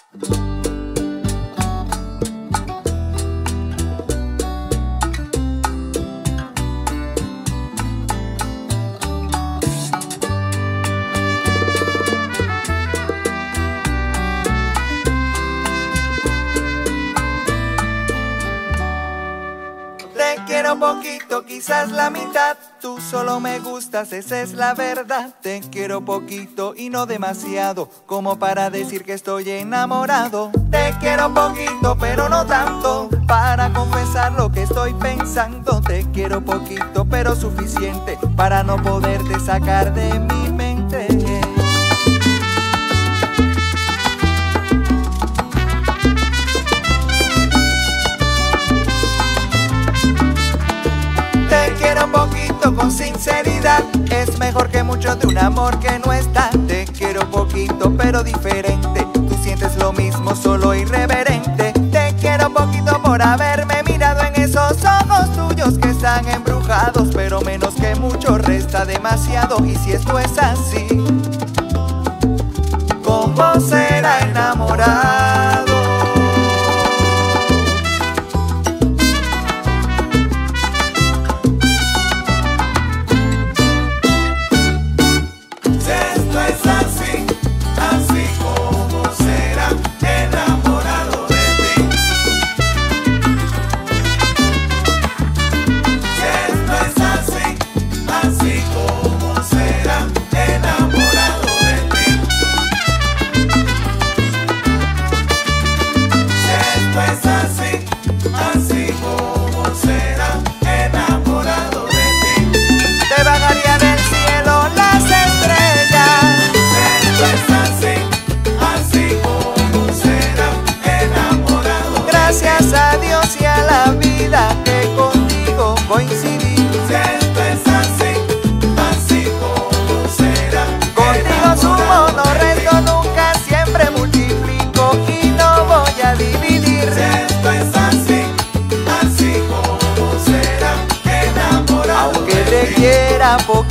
Te quiero poquito, quizás la mitad. Tú solo me gustas, esa es la verdad. Te quiero poquito y no demasiado, como para decir que estoy enamorado. Te quiero poquito, pero no tanto, para confesar lo que estoy pensando. Te quiero poquito, pero suficiente, para no poderte sacar de mi mente. Te quiero poquito con sinceridad, es mejor que mucho de un amor que no está. Te quiero poquito pero diferente, tú sientes lo mismo, solo irreverente. Te quiero poquito por haberme mirado en esos ojos tuyos que están embrujados, pero menos que mucho resta demasiado. Y si esto es así, ¿cómo será enamorado? Poquito